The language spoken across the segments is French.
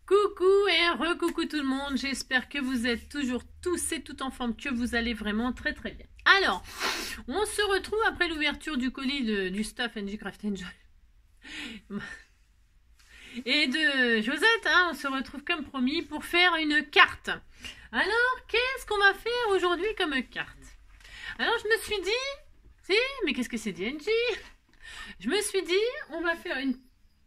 Coucou et re-coucou tout le monde, j'espère que vous êtes toujours tous et toutes en forme, que vous allez vraiment très très bien. Alors, on se retrouve après l'ouverture du colis du Stuff and Craft Enjoy et de Josette, hein, on se retrouve comme promis pour faire une carte. Alors, qu'est-ce qu'on va faire aujourd'hui comme carte? Alors, je me suis dit, mais qu'est-ce que c'est DNG? Je me suis dit, on va faire une...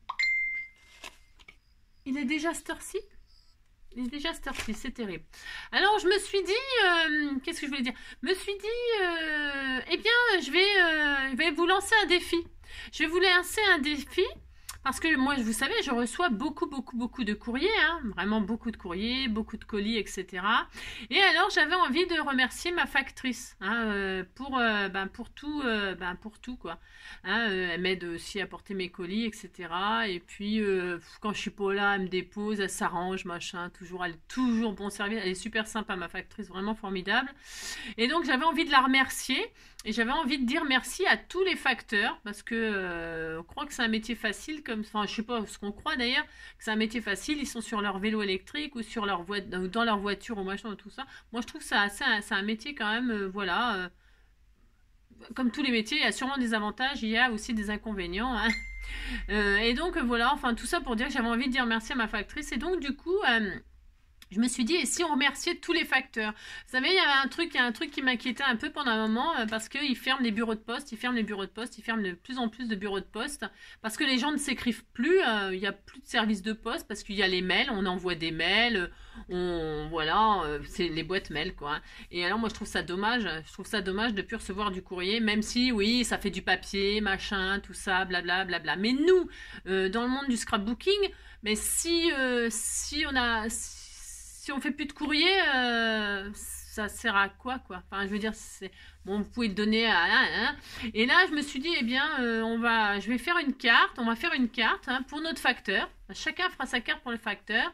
Il est déjà cette heure-ci? Il est déjà cette heure-ci, c'est terrible. Alors, je me suis dit... qu'est-ce que je voulais dire? Je me suis dit... eh bien, je vais vous lancer un défi. Je vais vous lancer un défi... Parce que moi, vous savez, je reçois beaucoup de courriers, hein, vraiment beaucoup de courriers, beaucoup de colis, etc. Et alors, j'avais envie de remercier ma factrice hein, pour tout, quoi. Hein, elle m'aide aussi à porter mes colis, etc. Et puis, quand je suis pas là, elle me dépose, elle s'arrange, machin, toujours, elle est toujours bon service. Elle est super sympa, ma factrice, vraiment formidable. Et donc, j'avais envie de la remercier. Et j'avais envie de dire merci à tous les facteurs, parce que on croit que c'est un métier facile, enfin je sais pas ce qu'on croit d'ailleurs, que c'est un métier facile, ils sont sur leur vélo électrique ou sur leur dans leur voiture ou machin, tout ça. Moi je trouve que c'est un métier quand même, voilà, comme tous les métiers, il y a sûrement des avantages, il y a aussi des inconvénients. Hein. Et donc voilà, enfin tout ça pour dire que j'avais envie de dire merci à ma factrice, et donc du coup... je me suis dit, et si on remerciait tous les facteurs? Vous savez, il y a un truc qui m'inquiétait un peu pendant un moment, parce qu'ils ferment les bureaux de poste, ils ferment de plus en plus de bureaux de poste, parce que les gens ne s'écrivent plus, il n'y a plus de service de poste, parce qu'il y a les mails, on envoie des mails, voilà, c'est les boîtes mail, quoi. Et alors, moi, je trouve ça dommage de ne plus recevoir du courrier, même si, oui, ça fait du papier, machin, tout ça, blablabla, bla. Mais nous, dans le monde du scrapbooking, mais si on fait plus de courrier, ça sert à quoi? Enfin, je veux dire, bon, vous pouvez le donner à... Et là, je me suis dit, eh bien, je vais faire une carte, on va faire une carte hein, pour notre facteur. Chacun fera sa carte pour le facteur.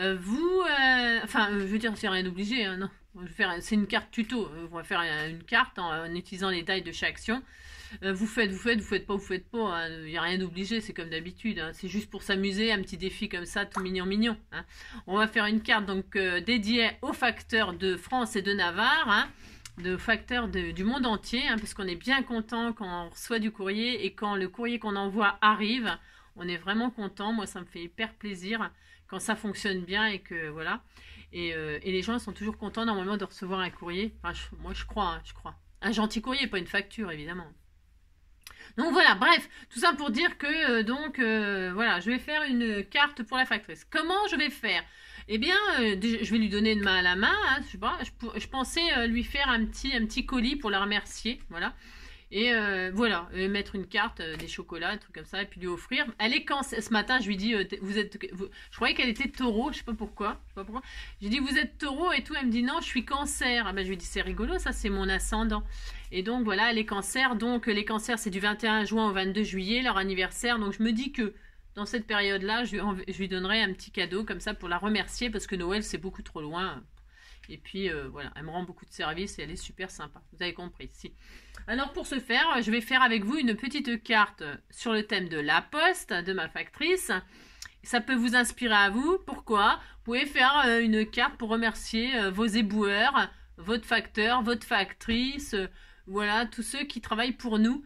Enfin, je veux dire, c'est rien d'obligé, hein, non. C'est une carte tuto. On va faire une carte en utilisant les tailles de chaque action. Vous faites pas, il n'y a rien d'obligé, c'est comme d'habitude, hein. C'est juste pour s'amuser, un petit défi comme ça, tout mignon. Hein. On va faire une carte donc dédiée aux facteurs de France et de Navarre, hein, de facteurs du monde entier, hein, parce qu'on est bien content quand on reçoit du courrier et quand le courrier qu'on envoie arrive, on est vraiment content. Moi, ça me fait hyper plaisir quand ça fonctionne bien et que voilà. Et les gens sont toujours contents normalement de recevoir un courrier. Enfin, moi, je crois. Un gentil courrier, pas une facture, évidemment. Donc voilà, bref, tout ça pour dire que voilà, je vais faire une carte pour la factrice. Comment je vais faire? Eh bien, je vais lui donner une main à la main. Hein, je sais pas, je pensais lui faire un petit colis pour la remercier, voilà. Et voilà, mettre une carte, des chocolats, un truc comme ça, et puis lui offrir. Elle est ce matin, je lui dis, je croyais qu'elle était taureau, je sais pas pourquoi. J'ai dit, vous êtes taureau et tout. Elle me dit, non, je suis cancer. Ah ben, je lui dis, c'est rigolo, ça, c'est mon ascendant. Et donc, voilà, les cancers. Donc, les cancers, c'est du 21 juin au 22 juillet, leur anniversaire. Donc, je me dis que dans cette période-là, je lui donnerai un petit cadeau comme ça pour la remercier, parce que Noël, c'est beaucoup trop loin. Et puis, voilà, elle me rend beaucoup de services et elle est super sympa. Vous avez compris, si. Alors, pour ce faire, je vais faire avec vous une petite carte sur le thème de la poste de ma factrice. Ça peut vous inspirer à vous. Pourquoi? Vous pouvez faire une carte pour remercier vos éboueurs, votre facteur, votre factrice, voilà, tous ceux qui travaillent pour nous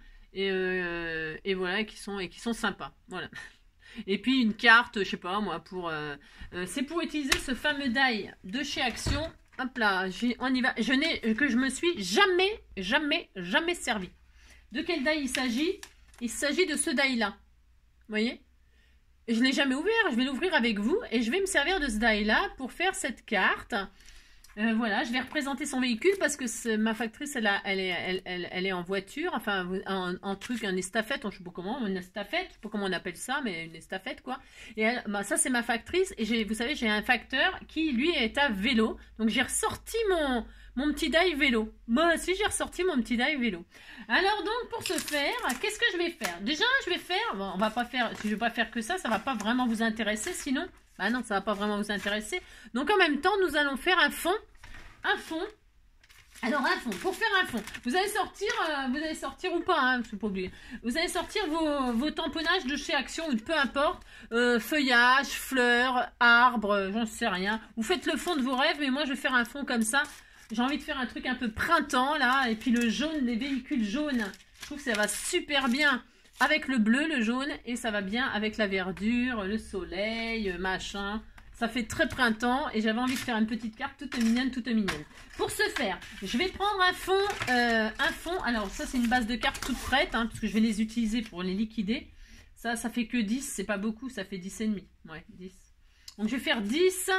et voilà, qui sont sympas. Voilà. Et puis une carte, je sais pas moi, c'est pour utiliser ce fameux die de chez Action. Hop là, on y va. Je me suis jamais servi. De quel die il s'agit? Il s'agit de ce die là. Vous voyez? Je ne l'ai jamais ouvert. Je vais l'ouvrir avec vous et je vais me servir de ce die là pour faire cette carte. Voilà, je vais représenter son véhicule parce que ma factrice, elle est en voiture, enfin un truc, un estafette, je ne sais pas comment, une estafette, je sais pas comment on appelle ça, mais une estafette quoi. Et ça c'est ma factrice et vous savez, j'ai un facteur qui lui est à vélo, donc j'ai ressorti mon petit die vélo. Moi aussi j'ai ressorti mon petit die vélo. Alors donc pour ce faire, qu'est-ce que je vais faire? Déjà je vais faire, bon, on va pas faire, si je vais pas faire que ça va pas vraiment vous intéresser sinon. Bah non, ça va pas vraiment vous intéresser. Donc en même temps, nous allons faire un fond Alors un fond, pour faire un fond, vous allez sortir ou pas, hein, je suis pas obligée. Vous allez sortir vos tamponnages de chez Action ou de peu importe, feuillage, fleurs, arbres, j'en sais rien. Vous faites le fond de vos rêves, mais moi je vais faire un fond comme ça. J'ai envie de faire un truc un peu printemps là, et puis le jaune, les véhicules jaunes, je trouve que ça va super bien avec le bleu, le jaune, et ça va bien avec la verdure, le soleil, machin. Ça fait très printemps et j'avais envie de faire une petite carte toute mignonne, toute mignonne. Pour ce faire, je vais prendre un fond. Alors ça c'est une base de cartes toute prête, hein, parce que je vais les utiliser pour les liquider. Ça fait que 10, c'est pas beaucoup, ça fait 10 et demi. Ouais, 10. Donc je vais faire 10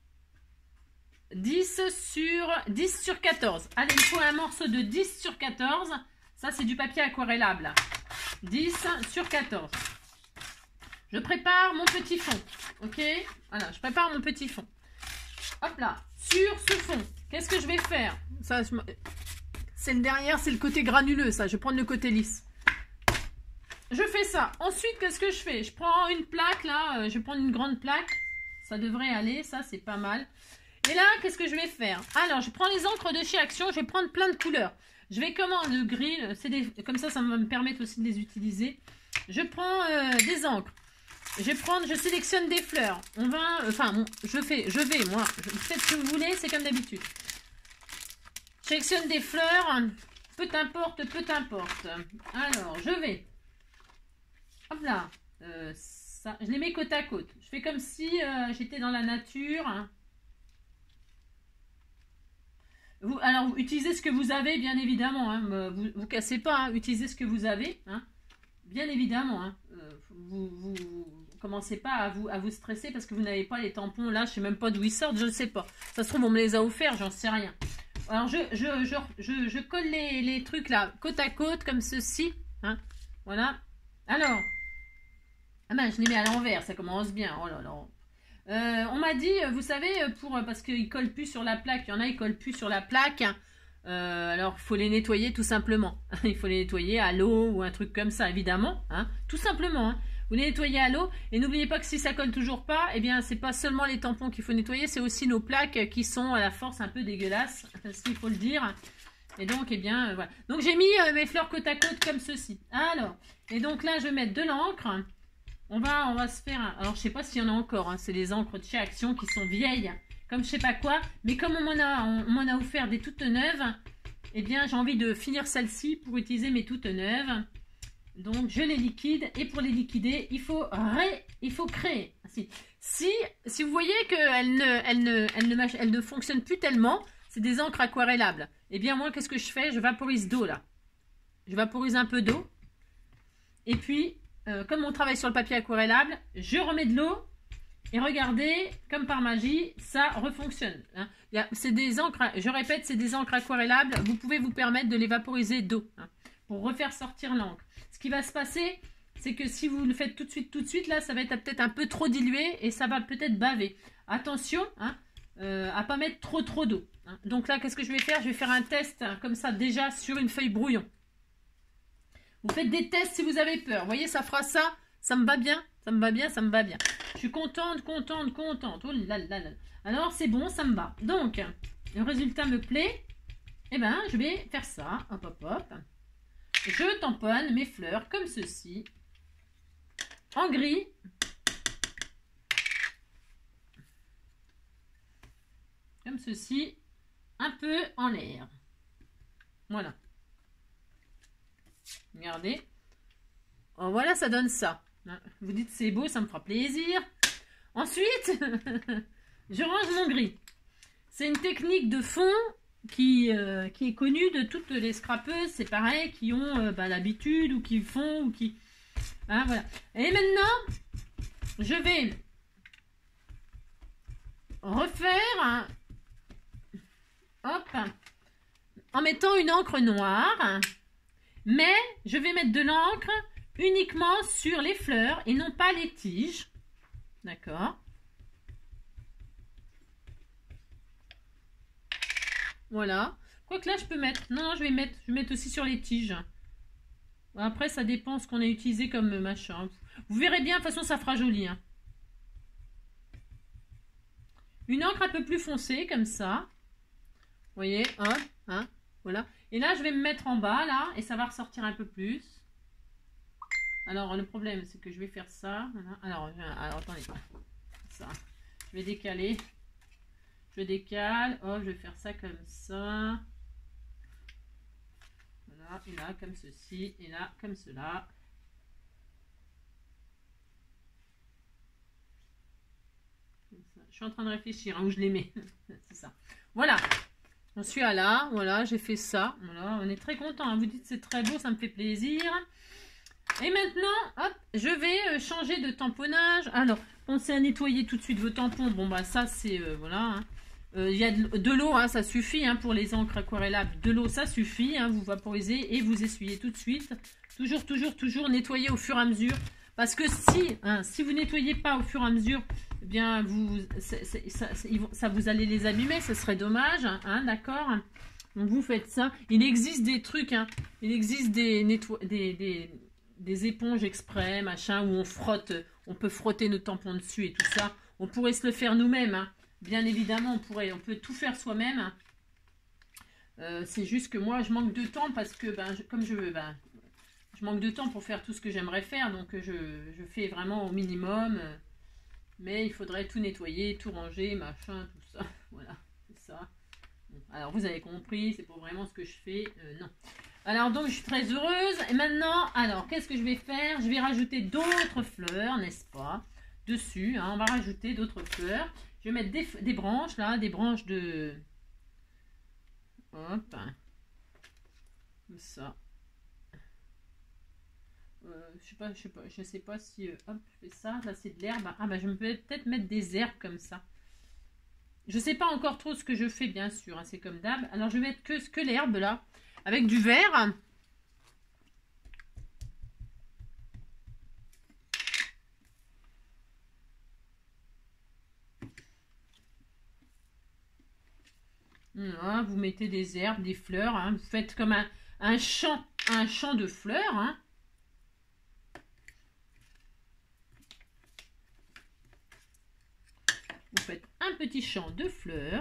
sur 14. Allez, il faut un morceau de 10 sur 14. Ça c'est du papier aquarellable. 10 sur 14. Je prépare mon petit fond, ok? Voilà, je prépare mon petit fond. Hop là, sur ce fond, qu'est-ce que je vais faire? Ça, c'est le derrière, c'est le côté granuleux, ça. Je vais prendre le côté lisse. Je fais ça. Ensuite, qu'est-ce que je fais? Je prends une plaque, là. Je vais prendre une grande plaque. Ça devrait aller, ça, c'est pas mal. Et là, qu'est-ce que je vais faire? Alors, je prends les encres de chez Action. Je vais prendre plein de couleurs. Je vais comment? Le gris, comme ça va me permettre aussi de les utiliser. Je prends des encres. Je sélectionne des fleurs. On va, moi, faites ce que vous voulez, c'est comme d'habitude. Je sélectionne des fleurs, peu importe. Alors, je vais, hop là, ça, je les mets côte à côte. Je fais comme si j'étais dans la nature. Alors, vous utilisez ce que vous avez, bien évidemment. Hein, vous cassez pas, hein, utilisez ce que vous avez, hein, bien évidemment. Hein, vous commencez pas à vous stresser parce que vous n'avez pas les tampons. Là, je sais même pas d'où ils sortent, je ne sais pas. Ça se trouve, on me les a offerts, j'en sais rien. Alors, je colle les trucs là, côte à côte, comme ceci. Hein, voilà. Alors, ah ben, je les mets à l'envers, ça commence bien. Oh là là. On m'a dit, vous savez, parce qu'ils collent plus sur la plaque. Il y en a, ils collent plus sur la plaque. Alors, il faut les nettoyer tout simplement. Il faut les nettoyer à l'eau ou un truc comme ça, évidemment. Hein, tout simplement. Hein. Vous les nettoyez à l'eau. Et n'oubliez pas que si ça colle toujours pas, eh bien, c'est pas seulement les tampons qu'il faut nettoyer, c'est aussi nos plaques qui sont à la force un peu dégueulasses, s'il faut le dire. Et donc, eh bien, voilà. Donc, j'ai mis mes fleurs côte à côte comme ceci. Alors, et donc là, je vais mettre de l'encre. On va se faire... Alors, je sais pas s'il y en a encore. Hein, c'est les encres de chez Action qui sont vieilles, comme je sais pas quoi. Mais comme on m'en a offert des toutes neuves, eh bien, j'ai envie de finir celle-ci pour utiliser mes toutes neuves. Donc, je les liquide. Et pour les liquider, il faut créer. Si vous voyez qu'elle ne fonctionne plus tellement, c'est des encres aquarellables. Eh bien, moi, qu'est-ce que je fais? Je vaporise d'eau, là. Je vaporise un peu d'eau. Et puis, comme on travaille sur le papier aquarellable, je remets de l'eau. Et regardez, comme par magie, ça refonctionne. Hein. C'est des encres, je répète, c'est des encres aquarellables. Vous pouvez vous permettre de les vaporiser d'eau, hein, pour refaire sortir l'encre. Ce qui va se passer, c'est que si vous le faites tout de suite, là, ça va être peut-être un peu trop dilué et ça va peut-être baver. Attention, hein, à pas mettre trop d'eau. Hein. Donc là, qu'est-ce que je vais faire? Je vais faire un test, hein, comme ça, déjà, sur une feuille brouillon. Vous faites des tests si vous avez peur. Vous voyez, ça fera ça. Ça me va bien. Ça me va bien, ça me va bien. Je suis contente. Oh là là là. Alors, c'est bon, ça me va. Donc, le résultat me plaît. Eh bien, je vais faire ça. Hop, hop, hop. Je tamponne mes fleurs comme ceci. En gris. Comme ceci. Un peu en l'air. Voilà. Regardez. Oh, voilà, ça donne ça. Vous dites c'est beau, ça me fera plaisir. Ensuite, je range mon gris. C'est une technique de fond qui est connue de toutes les scrapeuses. C'est pareil, qui ont l'habitude ou qui font ou qui... Hein, voilà. Et maintenant, je vais refaire, hein, hop, en mettant une encre noire. Mais je vais mettre de l'encre uniquement sur les fleurs et non pas les tiges. D'accord. Voilà. Quoique là, je peux mettre... Non, je vais mettre aussi sur les tiges. Après, ça dépend ce qu'on a utilisé comme machin. Vous verrez bien, de toute façon, ça fera joli. Hein. Une encre un peu plus foncée, comme ça. Vous voyez, hop, hein. Voilà. Et là, je vais me mettre en bas, là, et ça va ressortir un peu plus. Alors, le problème, c'est que je vais faire ça. Voilà. Alors attendez. Ça. Je vais décaler. Je décale. Oh, je vais faire ça comme ça. Voilà. Et là, comme ceci. Et là, comme cela. Je suis en train de réfléchir où je les mets. C'est ça. Voilà. J'en suis à là. Voilà, j'ai fait ça. Voilà, on est très content. Vous dites c'est très beau, ça me fait plaisir. Et maintenant, hop, je vais changer de tamponnage. Alors, pensez à nettoyer tout de suite vos tampons. Bon, bah ça, c'est... voilà. Il y a de l'eau, hein, ça suffit hein, pour les encres aquarellables. De l'eau, ça suffit. Hein, vous vaporisez et vous essuyez tout de suite. Toujours nettoyer au fur et à mesure. Parce que si vous nettoyez pas au fur et à mesure, eh bien, ça vous allez les abîmer. Ce serait dommage. Hein, d'accord. Donc, vous faites ça. Il existe des trucs. Hein, il existe des éponges exprès, machin, où on peut frotter nos tampons dessus et tout ça. On pourrait se le faire nous-mêmes. Hein. Bien évidemment, on peut tout faire soi-même. C'est juste que moi, je manque de temps parce que, je manque de temps pour faire tout ce que j'aimerais faire. Donc, je fais vraiment au minimum. Mais il faudrait tout nettoyer, tout ranger, machin, tout ça. Voilà, c'est ça. Bon, alors, vous avez compris, c'est pour vraiment ce que je fais. Non. Alors, donc, je suis très heureuse. Et maintenant, alors, qu'est-ce que je vais faire? Je vais rajouter d'autres fleurs, n'est-ce pas? Dessus, hein, on va rajouter d'autres fleurs. Je vais mettre des branches, là, des branches de... Hop. Comme ça. Je sais pas si... hop, je fais ça. Là, c'est de l'herbe. Ah, bah, je vais peut-être mettre des herbes comme ça. Je sais pas encore trop ce que je fais, bien sûr. Hein, c'est comme d'hab. Alors, je vais mettre que l'herbe, là. Avec du vert. Voilà, vous mettez des herbes, des fleurs. Hein. Vous faites comme un champ de fleurs. Hein. Vous faites un petit champ de fleurs.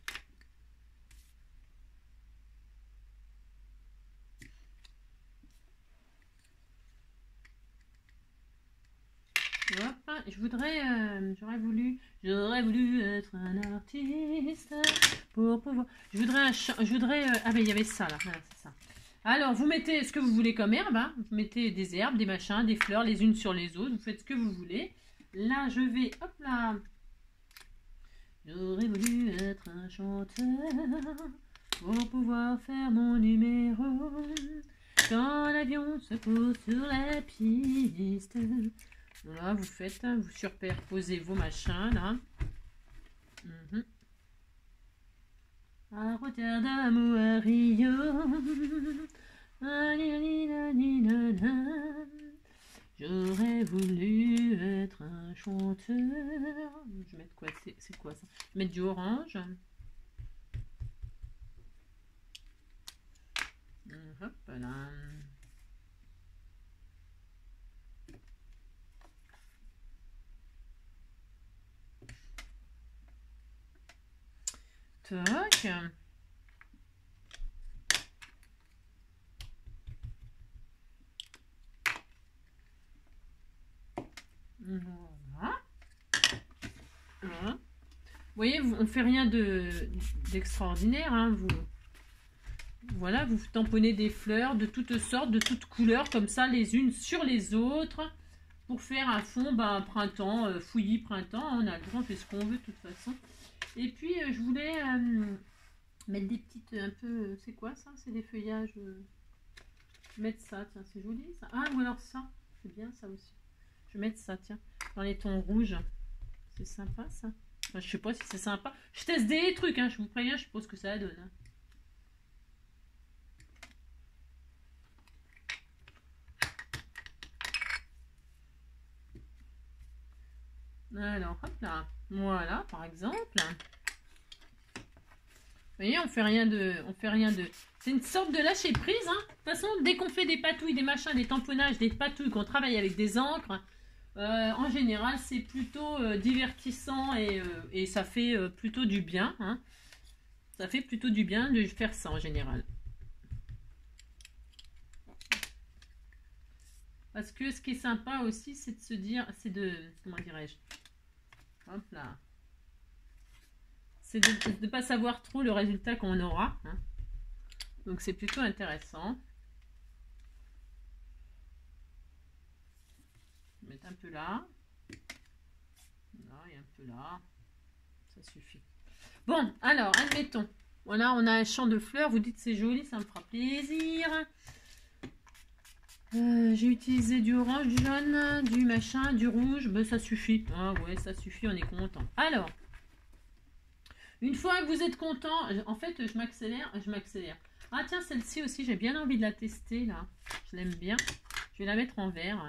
Hop, j'aurais voulu être un artiste pour pouvoir. Je voudrais, ah mais il y avait ça là, voilà, c'est ça. Alors vous mettez ce que vous voulez comme herbe, hein. Vous mettez des herbes, des machins, des fleurs les unes sur les autres, vous faites ce que vous voulez. Là je vais, hop là. J'aurais voulu être un chanteur pour pouvoir faire mon numéro quand l'avion se pose sur la piste. Voilà, vous faites, vous superposez vos machins, là. À Rotterdam ou à Rio. J'aurais voulu être un chanteur. Je vais mettre quoi? C'est quoi ça? Je vais mettre du orange. Hop là. Toc. Voilà. Voilà. Vous voyez, on fait rien d'extraordinaire. Hein, voilà, vous tamponnez des fleurs de toutes sortes, de toutes couleurs, comme ça, les unes sur les autres, pour faire un fond, printemps, fouillis printemps. On a le droit, on fait ce qu'on veut de toute façon. Et puis, je voulais mettre des petites, un peu, c'est quoi ça? C'est des feuillages. Mettre ça, tiens, c'est joli ça. Ah, ou alors ça, c'est bien ça aussi. Je vais mettre ça, tiens, dans les tons rouges. C'est sympa ça. Enfin, je sais pas si c'est sympa. Je teste des trucs, hein, je vous préviens, je sais pas ce que ça donne. Hein. Alors, hop là. Voilà, par exemple. Vous voyez, on fait rien de... C'est une sorte de lâcher prise. Hein. De toute façon, dès qu'on fait des patouilles, des machins, des tamponnages, des patouilles, qu'on travaille avec des encres, en général, c'est plutôt divertissant et ça fait plutôt du bien. Hein. Ça fait plutôt du bien de faire ça en général. Parce que ce qui est sympa aussi, c'est de se dire, c'est de, comment dirais-je, hop là, c'est de ne pas savoir trop le résultat qu'on aura. Hein. Donc c'est plutôt intéressant. Je vais mettre un peu là. Là et un peu là. Ça suffit. Bon, alors, admettons. Voilà, on a un champ de fleurs. Vous dites c'est joli, ça me fera plaisir. J'ai utilisé du orange, du jaune, du machin, du rouge. Ben, ça suffit. Ah ouais, ça suffit, on est content. Alors, une fois que vous êtes content, en fait, je m'accélère. Ah tiens, celle-ci aussi, j'ai bien envie de la tester, là. Je l'aime bien. Je vais la mettre en vert.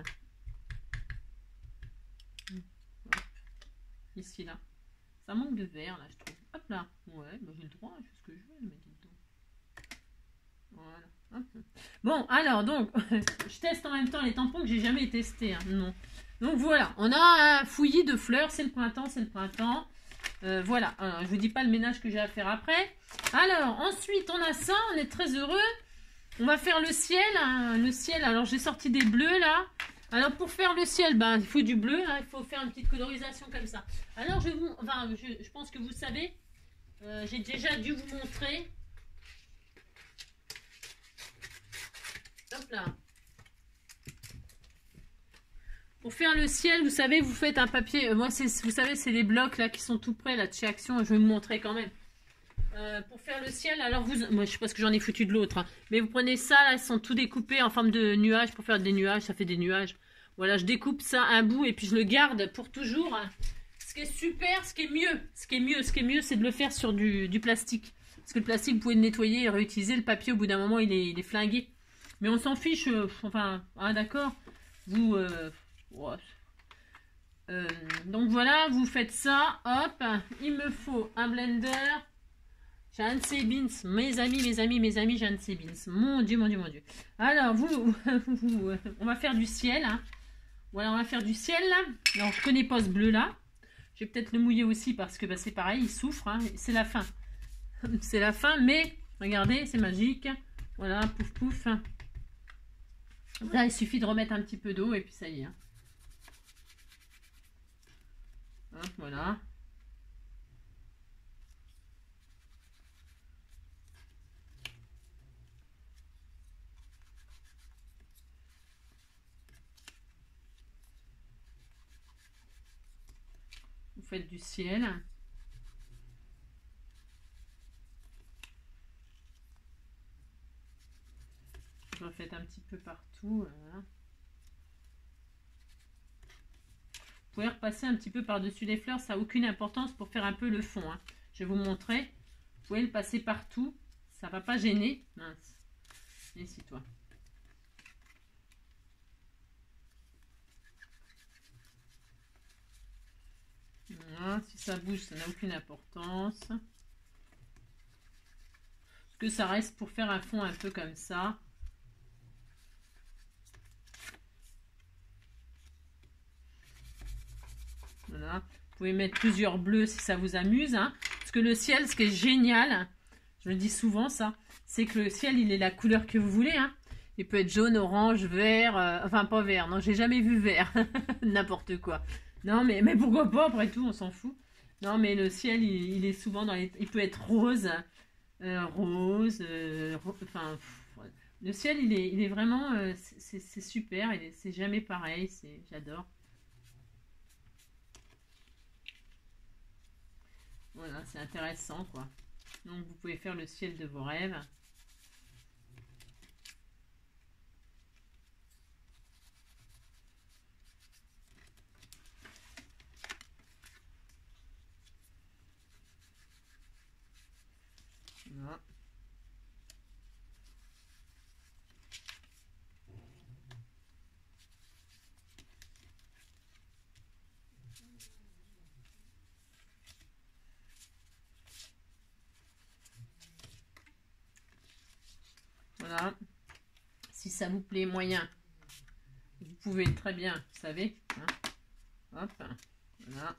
Hop. Ici, là. Ça manque de vert, là, je trouve. Hop là. Ouais, ben, j'ai le droit, je fais ce que je veux, mais dis donc. Voilà. Hop. Bon, alors, donc, je teste en même temps les tampons que j'ai jamais testés. Hein. Non. Donc, voilà. On a un fouillis de fleurs. C'est le printemps, c'est le printemps. Voilà. Alors, je vous dis pas le ménage que j'ai à faire après. Alors, ensuite, on a ça. On est très heureux. On va faire le ciel. Hein. Le ciel, alors, j'ai sorti des bleus, là. Alors, pour faire le ciel, ben, il faut du bleu. Hein. Il faut faire une petite colorisation comme ça. Alors, je pense que vous savez. J'ai déjà dû vous montrer. Hop là. Pour faire le ciel, vous savez, vous faites un papier. Moi, vous savez, c'est les blocs là qui sont tout près là de chez Action. Je vais vous montrer quand même. Pour faire le ciel, alors moi, je sais pas ce que j'en ai foutu de l'autre. Hein, mais vous prenez ça là, ils sont tout découpés en forme de nuages pour faire des nuages. Ça fait des nuages. Voilà, je découpe ça un bout et puis je le garde pour toujours. Hein. Ce qui est super, ce qui est mieux, c'est de le faire sur du plastique. Parce que le plastique, vous pouvez le nettoyer et réutiliser. Le papier, au bout d'un moment, il est flingué. Mais on s'en fiche, enfin, hein, d'accord. Vous, donc voilà, vous faites ça, hop. Il me faut un blender. J'ai un de ces beans, mes amis, j'ai un de ces beans. Mon Dieu. Alors, on va faire du ciel. Hein. Voilà, on va faire du ciel. Là. Alors, je connais pas ce bleu là. Je vais peut-être le mouiller aussi parce que bah, c'est pareil, il souffre. Hein. C'est la fin. C'est la fin, mais regardez, c'est magique. Voilà, pouf pouf. Là, il suffit de remettre un petit peu d'eau et puis ça y est. Hein. Hop, voilà. Vous faites du ciel. Vous en faites un petit peu partout. Voilà. Vous pouvez repasser un petit peu par-dessus les fleurs, ça n'a aucune importance pour faire un peu le fond. Hein. Je vais vous montrer. Vous pouvez le passer partout, ça ne va pas gêner. Mince. Ici, toi. Voilà. Si ça bouge, ça n'a aucune importance. Parce que ça reste pour faire un fond un peu comme ça. Voilà. Vous pouvez mettre plusieurs bleus si ça vous amuse. Hein. Parce que le ciel, ce qui est génial, je le dis souvent ça, c'est que le ciel, il est la couleur que vous voulez. Hein. Il peut être jaune, orange, vert, enfin pas vert, non, j'ai jamais vu vert. N'importe quoi. Non, mais pourquoi pas, après tout, on s'en fout. Non, mais le ciel, il est souvent dans les... Il peut être rose, enfin... Le ciel, il est vraiment... c'est super, c'est jamais pareil, j'adore. Voilà, c'est intéressant, quoi. Donc, vous pouvez faire le ciel de vos rêves. Voilà. Voilà. Si ça vous plaît moyen, vous pouvez très bien, vous savez. Hein. Hop. Voilà.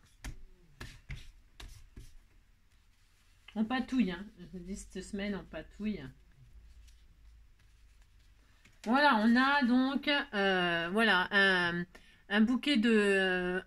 On patouille. Hein. Je vous dis, cette semaine, on patouille. Voilà, on a donc voilà un bouquet de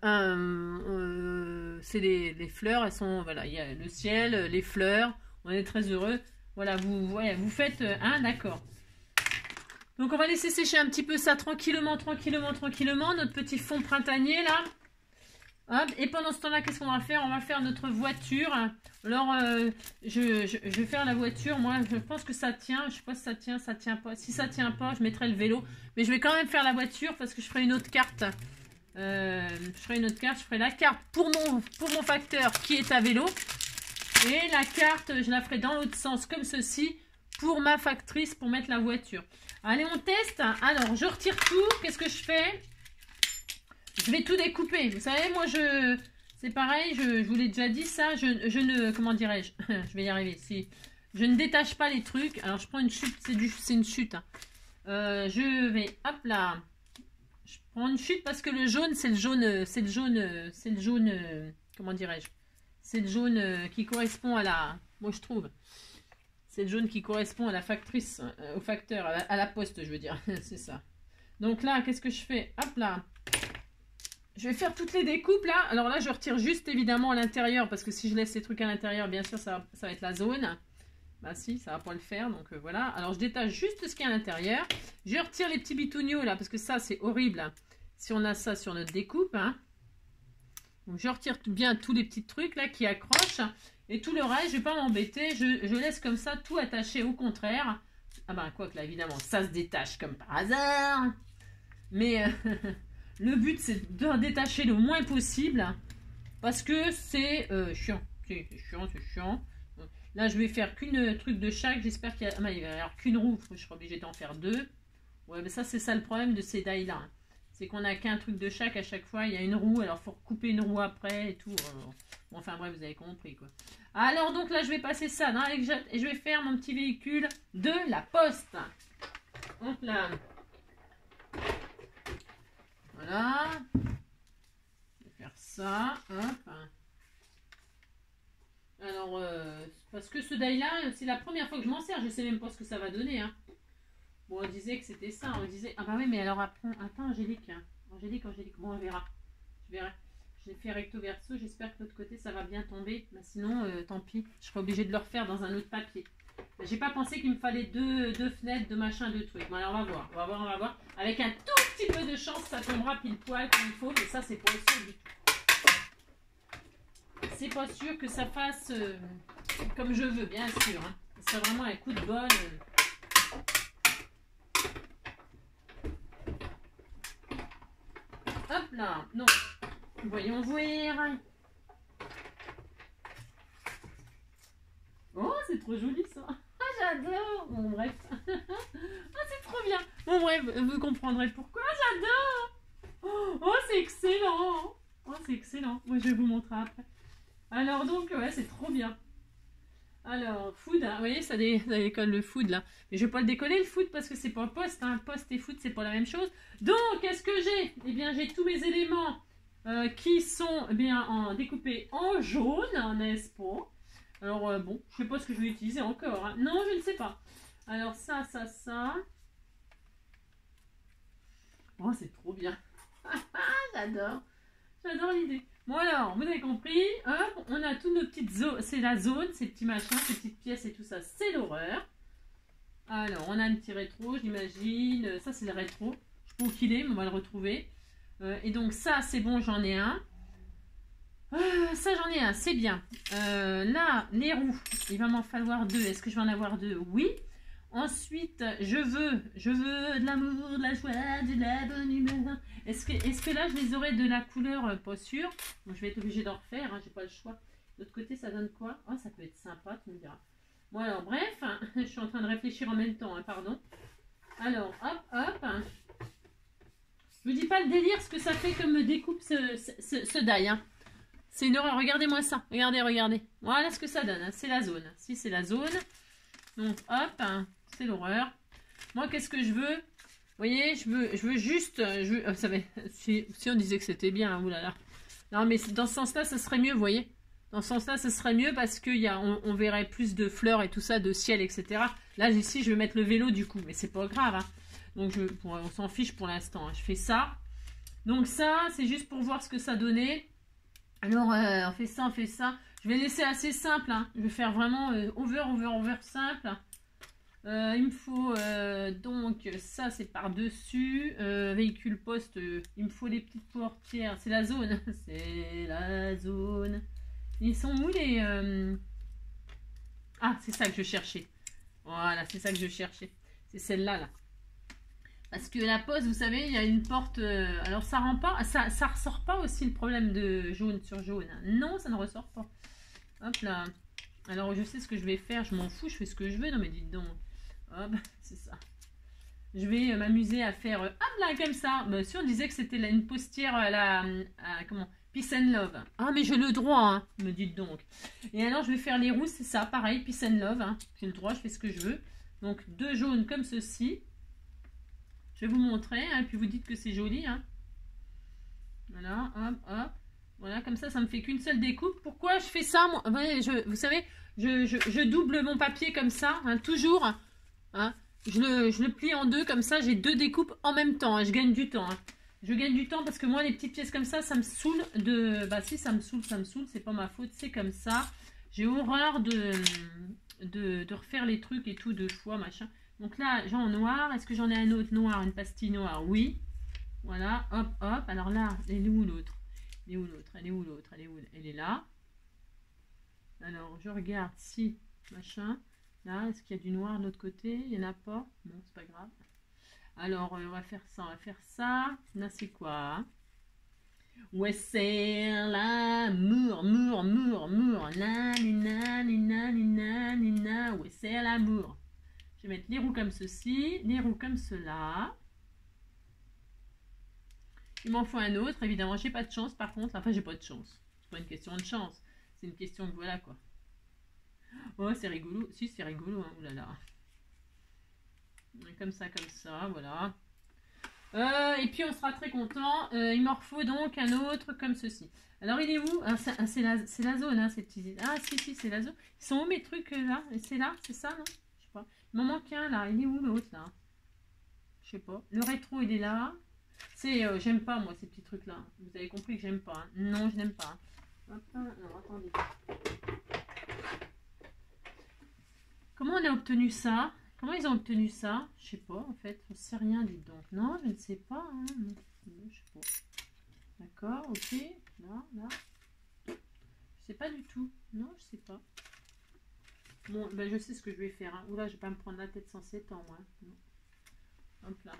c'est les fleurs, elles sont voilà, il y a le ciel, les fleurs, on est très heureux. Voilà, vous faites un d'accord. Donc on va laisser sécher un petit peu ça tranquillement, notre petit fond printanier là. Hop, et pendant ce temps-là, qu'est-ce qu'on va faire? On va faire notre voiture. Alors, je vais faire la voiture. Moi, je pense que ça tient. Je sais pas si ça tient pas. Si ça tient pas, je mettrai le vélo. Mais je vais quand même faire la voiture parce que je ferai une autre carte. Je ferai la carte pour mon facteur qui est à vélo. Et la carte, je la ferai dans l'autre sens comme ceci pour ma factrice pour mettre la voiture. Allez, on teste. Alors, je retire tout. Qu'est-ce que je fais? Je vais tout découper. Vous savez, moi, c'est pareil, je vous l'ai déjà dit, ça, je ne, comment dirais-je, je vais y arriver, si, je ne détache pas les trucs. Alors, je prends une chute, c'est une chute. Hein. Je vais, hop là, je prends une chute parce que le jaune, c'est le jaune, comment dirais-je, c'est le jaune qui correspond à la, moi, je trouve, c'est le jaune qui correspond à la factrice, au facteur, à la poste, je veux dire, c'est ça. Donc là, qu'est-ce que je fais? Hop là. Je vais faire toutes les découpes là. Alors là, je retire juste évidemment à l'intérieur parce que si je laisse ces trucs à l'intérieur, bien sûr, ça va être la zone. Bah si, ça va pas le faire. Donc voilà. Alors je détache juste ce qu'il y a à l'intérieur. Je retire les petits bitouniaux là parce que ça, c'est horrible. Hein, si on a ça sur notre découpe. Hein. Donc je retire bien tous les petits trucs là qui accrochent. Et tout le reste, je vais pas m'embêter. Je laisse comme ça tout attaché au contraire. Ah ben quoi que là, évidemment, ça se détache comme par hasard. Mais... le but, c'est de détacher le moins possible parce que c'est chiant. C'est chiant. Là, je vais faire qu'une truc de chaque. J'espère qu'il y a... Ah, il va y avoir qu'une roue. Je serai obligée d'en faire deux. Ouais, mais ça, c'est ça le problème de ces die-là. Hein. C'est qu'on n'a qu'un truc de chaque à chaque fois. Il y a une roue, alors il faut couper une roue après et tout. Bon, enfin bref, vous avez compris quoi. Alors, donc là, je vais passer ça dans et je vais faire mon petit véhicule de la poste. Donc là... Voilà. Je vais faire ça. Hop. Alors, parce que ce die-là, c'est la première fois que je m'en sers. Je ne sais même pas ce que ça va donner. Hein. Bon, on disait que c'était ça. On disait... Ah bah oui, mais alors après... Attends, Angélique. Angélique. Bon, on verra. Je verrai. J'ai fait recto verso. J'espère que de l'autre côté, ça va bien tomber. Bah, sinon, tant pis. Je serai obligée de le refaire dans un autre papier. J'ai pas pensé qu'il me fallait deux fenêtres, deux machins, deux trucs. Bon, alors on va voir. Avec un tout petit peu de chance, ça tombera pile poil comme il faut. Mais ça, c'est pas sûr du tout. C'est pas sûr que ça fasse comme je veux, bien sûr. Hein. C'est vraiment un coup de bol. Hop là. Non. Voyons voir. Oh, c'est trop joli ça. Ah, j'adore. Bon, bref. Ah, c'est trop bien. Bon, bref, vous comprendrez pourquoi. J'adore. Oh, c'est excellent. Oh, c'est excellent. Moi, je vais vous montrer après. Alors, donc, ouais, c'est trop bien. Alors, food, hein, vous voyez, ça décolle le food là. Mais je vais pas le décoller le food parce que c'est pas poste. Hein. Poste et food, c'est pas la même chose. Donc, qu'est-ce que j'ai? Eh bien, j'ai tous mes éléments qui sont découpés en jaune, n'est-ce pas? Alors, bon, je sais pas ce que je vais utiliser encore. Hein. Non, je ne sais pas. Alors, ça. Oh, c'est trop bien. J'adore. J'adore l'idée. Bon, alors, vous avez compris. Hop, on a toutes nos petites zones. C'est la zone, ces petits machins, ces petites pièces et tout ça. C'est l'horreur. Alors, on a un petit rétro, j'imagine. Ça, c'est le rétro. Je sais pas où qu'il est, mais on va le retrouver. Et donc, ça, c'est bon, j'en ai un. Ça j'en ai un, c'est bien. Là, les roues, il va m'en falloir deux. Est-ce que je vais en avoir deux? Oui. Ensuite, je veux de l'amour, de la joie, de la bonne humeur. Est-ce que là, je les aurai de la couleur? Pas sûr. Bon, je vais être obligée d'en refaire, hein, j'ai pas le choix. De l'autre côté, ça donne quoi? Oh, ça peut être sympa, tu me diras. Bon, alors, bref, hein, je suis en train de réfléchir en même temps, hein, pardon. Alors, hop. Je vous dis pas le délire, ce que ça fait comme découpe ce die, hein. C'est une horreur. Regardez-moi ça. Regardez. Voilà ce que ça donne. Hein. C'est la zone. Si, c'est la zone. Donc, hop. Hein. C'est l'horreur. Moi, qu'est-ce que je veux? Vous voyez, je veux juste... vous savez, si on disait que c'était bien, hein, oulala. Non, mais dans ce sens-là, ça serait mieux, vous voyez. Dans ce sens-là, ça serait mieux parce qu'on verrait plus de fleurs et tout ça, de ciel, etc. Là, ici, je vais mettre le vélo, du coup. Mais c'est pas grave. Hein. Donc, on s'en fiche pour l'instant. Hein. Je fais ça. Donc ça, c'est juste pour voir ce que ça donnait. Alors, on fait ça, on fait ça. Je vais laisser assez simple. Hein. Je vais faire vraiment over simple. Il me faut donc ça, c'est par-dessus. Véhicule poste, il me faut les petites portières. C'est la zone. C'est la zone. Ils sont où les... Ah, c'est ça que je cherchais. Voilà, c'est ça que je cherchais. C'est celle-là, là. Parce que la poste, vous savez, il y a une porte... alors, ça rend pas... Ça ressort pas aussi le problème de jaune sur jaune. Non, ça ne ressort pas. Hop là. Alors, je sais ce que je vais faire. Je m'en fous, je fais ce que je veux. Non, mais dites donc. Hop, c'est ça. Je vais m'amuser à faire... hop là, comme ça. Bien sûr, on disait que c'était une postière à la... comment? Peace and Love. Ah, mais j'ai le droit, hein, me dites donc. Et alors, je vais faire les roues, c'est ça, pareil, Peace and Love. Hein. J'ai le droit, je fais ce que je veux. Donc, 2 jaunes comme ceci. Je vais vous montrer, hein, puis vous dites que c'est joli. Hein. Voilà, hop, hop. Voilà, comme ça me fait qu'une seule découpe. Pourquoi je fais ça moi, vous savez, je double mon papier comme ça, hein, toujours. Hein. Je le plie en 2, comme ça, j'ai 2 découpes en même temps. Hein. Je gagne du temps. Hein. Je gagne du temps parce que moi, les petites pièces comme ça me saoule de... Bah si, ça me saoule, c'est pas ma faute, c'est comme ça. J'ai horreur de refaire les trucs et tout 2 fois, machin. Donc là, j'ai en noir. Est-ce que j'en ai un autre noir, une pastille noire? Oui. Voilà, hop, hop. Alors là, elle est où l'autre? Elle est où l'autre? Elle est où l'autre? Elle est où? Elle est là. Alors, je regarde si, machin. Là, est-ce qu'il y a du noir de l'autre côté? Il n'y en a pas? Non, c'est pas grave. Alors, on va faire ça, on va faire ça. Là, c'est quoi? Hein? Ouais, c'est l'amour, mour. Na. Ouais, c'est l'amour. Je vais mettre les roues comme ceci, les roues comme cela. Il m'en faut un autre, évidemment. J'ai pas de chance, par contre. Enfin, j'ai pas de chance. C'est pas une question de chance. C'est une question de voilà, quoi. Oh, c'est rigolo. Si, c'est rigolo, hein. Oulala. Comme ça, voilà. Et puis on sera très content. Il m'en faut donc un autre comme ceci. Alors il est où? C'est la zone, hein, ces petits. Ah si, c'est la zone. Ils sont où mes trucs là? C'est là, c'est ça, non? Je sais pas. Il m'en manque un là. Il est où l'autre là? Je sais pas. Le rétro il est là. C'est j'aime pas moi ces petits trucs là. Vous avez compris que j'aime pas. Hein. Non, je n'aime pas. Hein. Alors attendez. Comment on a obtenu ça? Comment ils ont obtenu ça? Je sais pas, en fait. Je ne sais rien, dites donc. Non, je ne sais pas. Hein. Non, je sais pas. D'accord, ok. Là. Je sais pas du tout. Non, je sais pas. Bon, ben je sais ce que je vais faire. Hein. Oula, je vais pas me prendre la tête sans 7 ans, moi. Non. Hop là.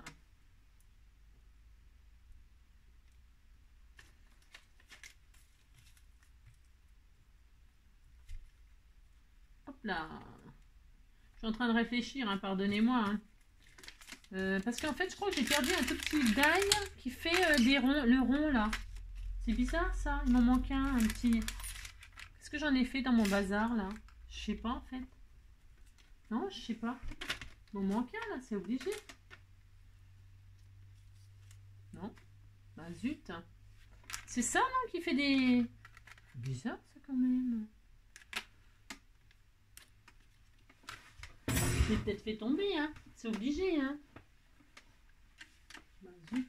Hop là. Je suis en train de réfléchir, hein, pardonnez-moi. Hein. Parce qu'en fait, je crois que j'ai perdu un tout petit die qui fait des ronds, le rond là. C'est bizarre ça, il m'en manque un petit. Qu'est-ce que j'en ai fait dans mon bazar là? Je sais pas en fait. Non, je sais pas. Il m'en manque un là, c'est obligé. Non. Bah zut. C'est ça non qui fait des. Bizarre ça quand même. J'ai peut-être fait tomber, hein. C'est obligé, hein. Bah zut.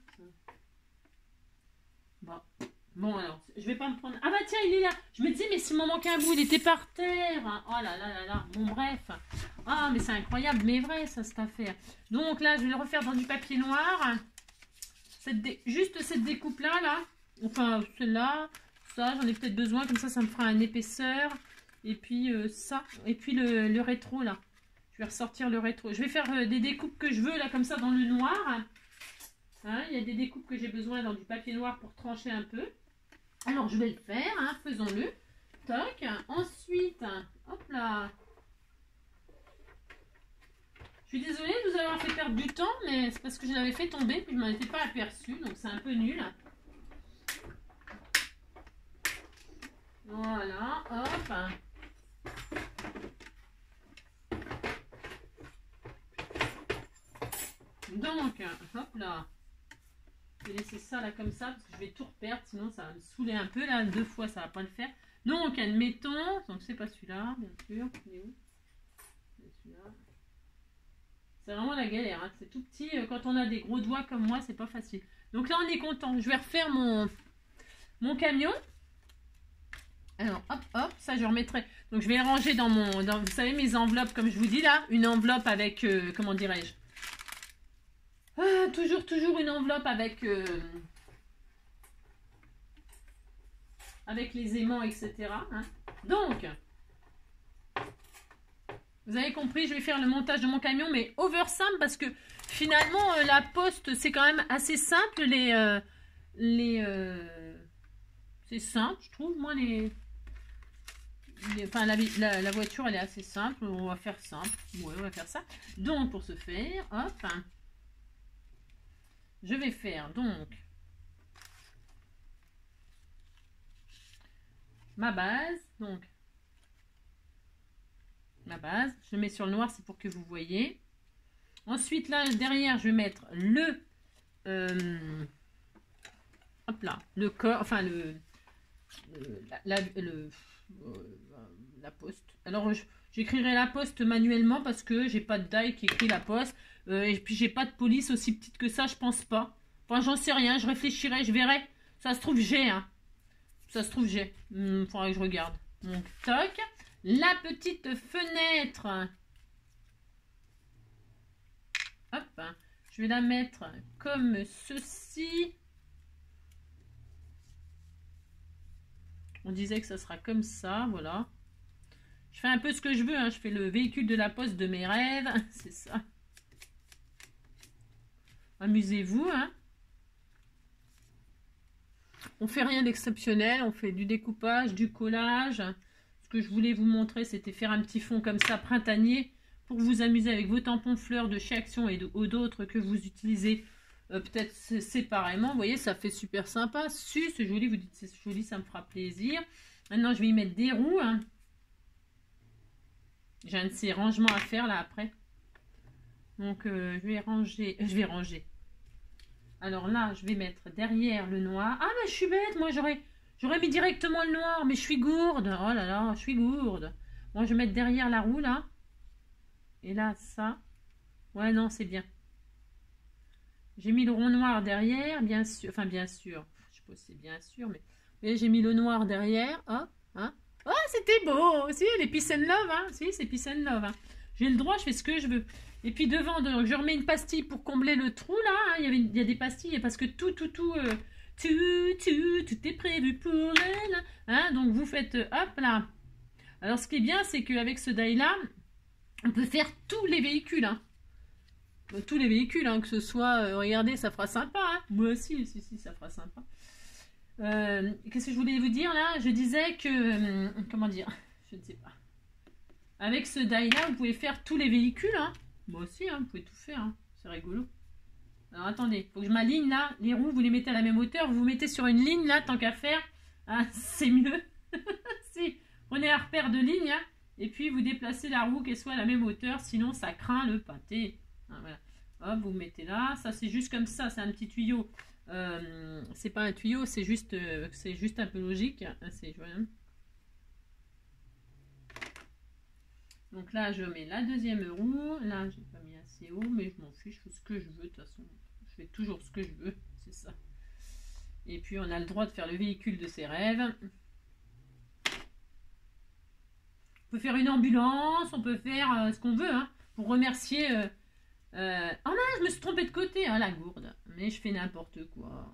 Bah. Bon alors, je vais pas me prendre... Ah bah tiens, il est là. Je me disais, mais s'il m'en manquait un bout, il était par terre. Oh là là là là. Bon bref. Ah mais c'est incroyable, mais vrai ça, cette affaire. Donc là, je vais le refaire dans du papier noir. Juste cette découpe-là, là. Enfin, celle-là. Ça, j'en ai peut-être besoin. Comme ça me fera une épaisseur. Et puis ça. Et puis le rétro, là. Je vais ressortir le rétro. Je vais faire des découpes que je veux, là, comme ça, dans le noir. Hein, il y a des découpes que j'ai besoin dans du papier noir pour trancher un peu. Alors, je vais le faire, hein, faisons-le. Toc. Ensuite, hop là. Je suis désolée de vous avoir fait perdre du temps, mais c'est parce que je l'avais fait tomber, puis je ne m'en étais pas aperçue, donc c'est un peu nul. Voilà, hop. Donc, hop là. Je vais laisser ça là comme ça parce que je vais tout reperdre, sinon ça va me saouler un peu. Là, 2 fois, ça va pas le faire. Donc, admettons, donc c'est pas celui-là, bien sûr. Il est où? C'est celui-là. C'est vraiment la galère, hein. C'est tout petit. Quand on a des gros doigts comme moi, c'est pas facile. Donc là, on est content. Je vais refaire mon camion. Alors, hop, hop, ça je remettrai. Donc je vais ranger dans vous savez, mes enveloppes, comme je vous dis là. Une enveloppe avec, comment dirais-je, toujours une enveloppe avec, avec les aimants, etc. Hein. Donc, vous avez compris, je vais faire le montage de mon camion, mais over simple parce que finalement, la poste, c'est quand même assez simple. C'est simple, je trouve. Moi, enfin, la voiture, elle est assez simple. On va faire simple. Ouais, on va faire ça. Donc, pour ce faire, hop, je vais faire donc ma base. Donc, ma base. Je mets sur le noir, c'est pour que vous voyez. Ensuite, là, derrière, je vais mettre le... hop là. Le corps, enfin, la poste. Alors, j'écrirai la poste manuellement parce que j'ai pas de die qui écrit la poste. Et puis, j'ai pas de police aussi petite que ça, je pense pas. Enfin, j'en sais rien, je réfléchirai, je verrai. Ça se trouve, j'ai, hein. Ça se trouve, j'ai. Faudra que je regarde. Donc, toc. La petite fenêtre. Hop. Je vais la mettre comme ceci. On disait que ça sera comme ça, voilà. Je fais un peu ce que je veux, hein. Je fais le véhicule de la poste de mes rêves. C'est ça. Amusez-vous, hein. On fait rien d'exceptionnel. On fait du découpage, du collage. Ce que je voulais vous montrer, c'était faire un petit fond comme ça, printanier, pour vous amuser avec vos tampons fleurs de chez Action et d'autres que vous utilisez peut-être séparément. Vous voyez, ça fait super sympa. C'est joli, vous dites c'est joli, ça me fera plaisir. Maintenant, je vais y mettre des roues, hein. J'ai un de ces rangements à faire là après. Donc, je vais ranger. Alors là, je vais mettre derrière le noir. Ah, mais je suis bête, moi j'aurais mis directement le noir, mais je suis gourde. Oh là là, je suis gourde. Bon, je vais mettre derrière la roue là. Et là, ça. Ouais, non, c'est bien. J'ai mis le rond noir derrière, bien sûr. Enfin, bien sûr. Je sais pas si c'est bien sûr, mais j'ai mis le noir derrière. Oh, hein. Oh, c'était beau. Si, les peace and love, hein. Si, c'est peace and love, hein. J'ai le droit, je fais ce que je veux. Et puis devant, je remets une pastille pour combler le trou, là. Hein. Il y a des pastilles, parce que tout est prévu pour elle. Hein. Donc, vous faites, hop, là. Alors, ce qui est bien, c'est qu'avec ce die-là, on peut faire tous les véhicules, hein. Tous les véhicules, hein, que ce soit, regardez, ça fera sympa, hein. Moi aussi, si, ça fera sympa. Qu'est-ce que je voulais vous dire, là? Je disais que, comment dire? Je ne sais pas. Avec ce die-là, vous pouvez faire tous les véhicules, hein. Moi aussi, hein, vous pouvez tout faire, hein. C'est rigolo. Alors, attendez, il faut que je m'aligne, là. Les roues, vous les mettez à la même hauteur. Vous mettez sur une ligne, là, tant qu'à faire. Ah, c'est mieux. Si, prenez un repère de ligne, hein. Et puis, vous déplacez la roue qu'elle soit à la même hauteur, sinon ça craint le pâté. Hein, voilà. Hop, vous mettez là. Ça, c'est juste comme ça, c'est un petit tuyau. C'est pas un tuyau, c'est juste un peu logique. C'est voilà. Donc là, je mets la deuxième roue. Là, j'ai pas mis assez haut, mais je m'en fiche, je fais ce que je veux. De toute façon, je fais toujours ce que je veux, c'est ça. Et puis, on a le droit de faire le véhicule de ses rêves. On peut faire une ambulance, on peut faire ce qu'on veut, hein, pour remercier... Oh non, je me suis trompée de côté, hein, la gourde. Mais je fais n'importe quoi.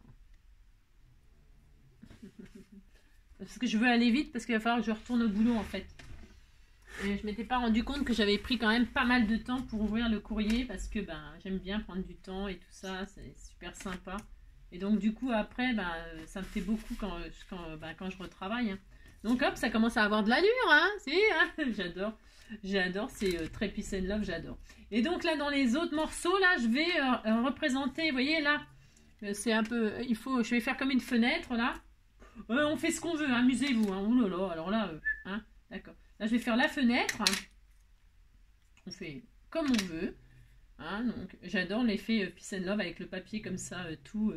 Parce que je veux aller vite, parce qu'il va falloir que je retourne au boulot, en fait. Et je m'étais pas rendu compte que j'avais pris quand même pas mal de temps pour ouvrir le courrier, parce que ben, j'aime bien prendre du temps et tout ça, c'est super sympa. Et donc du coup, après, ben, ça me fait beaucoup quand je retravaille, hein. Donc hop, ça commence à avoir de l'allure, hein, si, hein. J'adore, c'est très peace and love, j'adore. Et donc là, dans les autres morceaux, là, je vais représenter, vous voyez, là, c'est un peu, je vais faire comme une fenêtre, là. On fait ce qu'on veut, amusez-vous, hein. Ouh là là, alors là, hein, d'accord. Là, je vais faire la fenêtre. On fait comme on veut, hein, donc j'adore l'effet peace and love avec le papier comme ça, tout...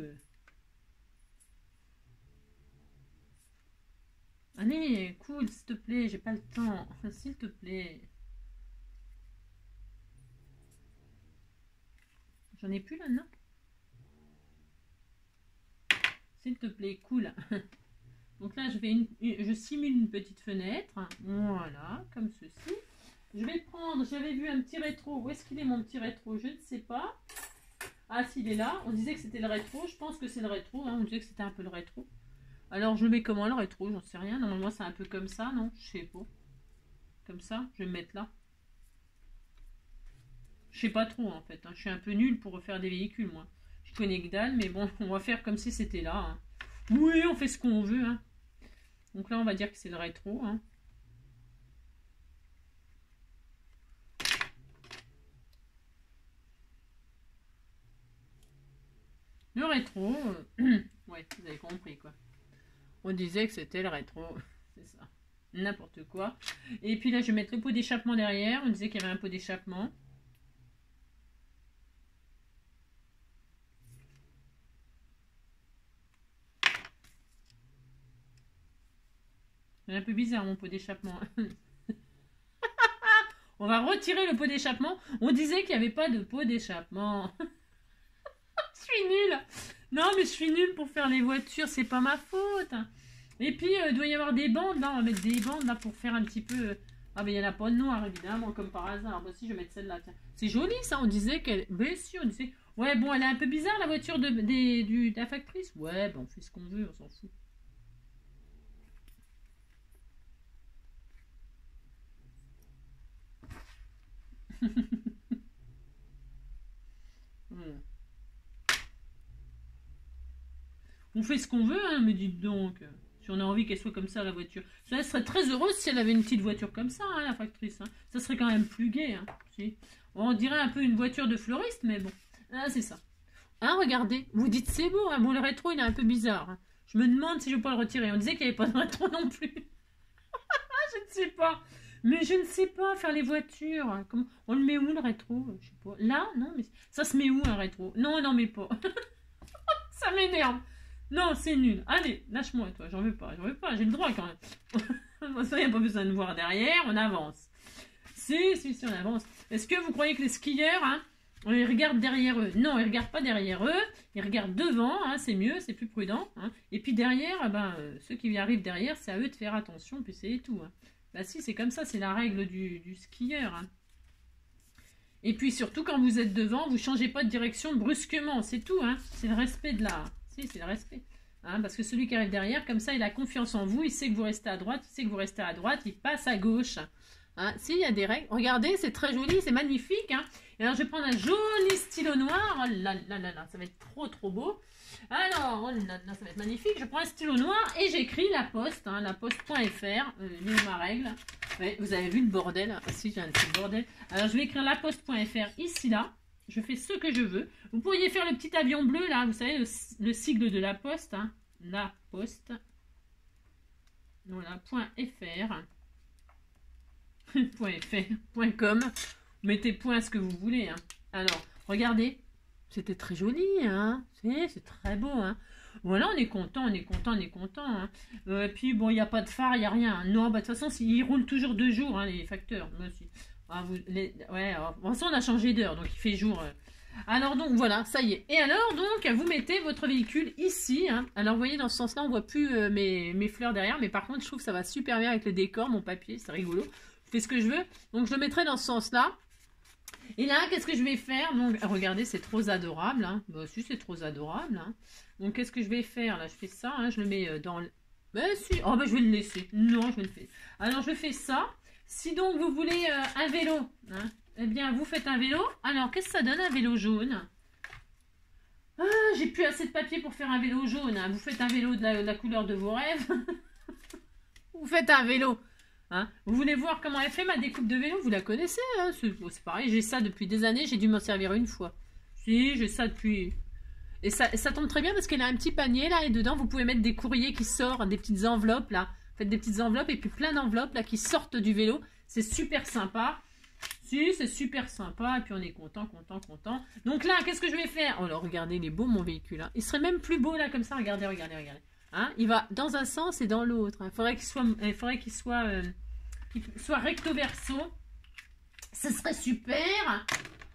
Allez, cool, s'il te plaît, j'ai pas le temps. S'il te plaît. J'en ai plus là, non? S'il te plaît, cool. Donc là, je simule une petite fenêtre. Voilà, comme ceci. Je vais prendre, j'avais vu un petit rétro. Où est-ce qu'il est mon petit rétro? Je ne sais pas. Ah, s'il est là. On disait que c'était le rétro. Je pense que c'est le rétro. Hein. On disait que c'était un peu le rétro. Alors, je le mets comment le rétro? J'en sais rien. Normalement, c'est un peu comme ça, non? Je sais pas. Comme ça, je vais me mettre là. Je sais pas trop, en fait. Hein. Je suis un peu nulle pour refaire des véhicules, moi. Je connais que dalle, mais bon, on va faire comme si c'était là. Hein. Oui, on fait ce qu'on veut. Hein. Donc là, on va dire que c'est le rétro. Hein. Le rétro, ouais, vous avez compris quoi. On disait que c'était le rétro, c'est ça. N'importe quoi. Et puis là, je vais mettre le pot d'échappement derrière. On disait qu'il y avait un pot d'échappement. C'est un peu bizarre mon pot d'échappement. On va retirer le pot d'échappement. On disait qu'il n'y avait pas de pot d'échappement. Je suis nulle. Non, mais je suis nulle pour faire les voitures. C'est pas ma faute. Et puis, il doit y avoir des bandes. Là, on va mettre des bandes là pour faire un petit peu... Ah, mais il n'y en a pas de noir, évidemment, comme par hasard. Bah, si, je vais mettre celle-là. C'est joli, ça. On disait qu'elle... Ben si, on disait... Ouais, bon, elle est un peu bizarre, la voiture de la factrice. Ouais, ben, on fait ce qu'on veut, on s'en fout. Voilà. On fait ce qu'on veut, hein, mais dites donc. Si on a envie qu'elle soit comme ça, la voiture. Elle serait très heureuse si elle avait une petite voiture comme ça, hein, la factrice. Hein. Ça serait quand même plus gai. Hein, si. On dirait un peu une voiture de fleuriste, mais bon. Ah, c'est ça. Hein, regardez. Vous dites c'est beau. Hein. Bon, le rétro, il est un peu bizarre. Hein. Je me demande si je vais pas le retirer. On disait qu'il n'y avait pas de rétro non plus. Je ne sais pas. Mais je ne sais pas faire les voitures. Comment... On le met où, le rétro? Je sais pas. Là? Non, mais ça se met où, un rétro? Non, non, mais pas. Ça m'énerve. Non, c'est nul. Allez, lâche-moi, toi. J'en veux pas. J'en veux pas. J'ai le droit, quand même. De toute façon, il n'y a pas besoin de voir derrière. On avance. Si, on avance. Est-ce que vous croyez que les skieurs, hein, ils regardent derrière eux? Non, ils ne regardent pas derrière eux. Ils regardent devant. Hein, c'est mieux, c'est plus prudent. Hein. Et puis derrière, ceux qui arrivent derrière, c'est à eux de faire attention. Puis c'est tout. Hein. Bah si, c'est comme ça. C'est la règle du skieur. Hein. Et puis surtout, quand vous êtes devant, vous ne changez pas de direction brusquement. C'est tout. Hein. C'est le respect de la... Si, c'est le respect. Hein, parce que celui qui arrive derrière, comme ça, il a confiance en vous. Il sait que vous restez à droite. Il sait que vous restez à droite. Il passe à gauche. Hein, si, il y a des règles. Regardez, c'est très joli. C'est magnifique. Hein. Et alors, je vais prendre un joli stylo noir. Oh là là là là. Ça va être trop, trop beau. Alors, oh là là, ça va être magnifique. Je prends un stylo noir et j'écris la poste. Hein, la poste.fr. Ma règle. Ouais, vous avez vu le bordel. Ah, si, j'ai un petit bordel. Alors, je vais écrire la poste.fr ici, là. Je fais ce que je veux. Vous pourriez faire le petit avion bleu, là. Vous savez, le sigle de la poste. Hein. La poste. Voilà, .fr. .fr. .com. Mettez point ce que vous voulez. Hein. Alors, regardez. C'était très joli. Hein. C'est très beau. Hein. Voilà, on est content, on est content, on est content. Hein. Puis, bon, il n'y a pas de phare, il n'y a rien. Non, bah, de toute façon, ils roulent toujours 2 jours, hein, les facteurs. Moi aussi. Ah, ouais, alors, bon, ça, on a changé d'heure, donc il fait jour. Alors, donc, voilà, ça y est. Et alors, donc, vous mettez votre véhicule ici. Hein. Alors, vous voyez, dans ce sens-là, on ne voit plus mes fleurs derrière. Mais par contre, je trouve que ça va super bien avec le décor, mon papier. C'est rigolo. Je fais ce que je veux. Donc, je le mettrai dans ce sens-là. Et là, qu'est-ce que je vais faire? Donc, regardez, c'est trop adorable. Hein. Bah, si, c'est trop adorable. Hein. Donc, qu'est-ce que je vais faire? Là, je fais ça. Hein. Je le mets dans le... Ben, si. Oh, ben, je vais le laisser. Non, je vais le faire. Alors, je fais ça. Si donc, vous voulez un vélo, hein, eh bien, vous faites un vélo. Alors, qu'est-ce que ça donne, un vélo jaune? Ah, j'ai plus assez de papier pour faire un vélo jaune. Hein. Vous faites un vélo de la couleur de vos rêves. Vous faites un vélo. Hein. Vous voulez voir comment elle fait ma découpe de vélo? Vous la connaissez, hein. C'est pareil, j'ai ça depuis des années, j'ai dû m'en servir une fois. Si, j'ai ça depuis... Et ça tombe très bien parce qu'elle a un petit panier là, et dedans vous pouvez mettre des courriers qui sortent, des petites enveloppes là. Faites des petites enveloppes et puis plein d'enveloppes là qui sortent du vélo. C'est super sympa. Si, c'est super sympa, et puis on est content, content, content. Donc là, qu'est-ce que je vais faire? Oh là, regardez, il est beau mon véhicule. Hein. Il serait même plus beau là comme ça, regardez, regardez, regardez. Hein, il va dans un sens et dans l'autre. Il faudrait qu'il soit recto verso. Ce serait super.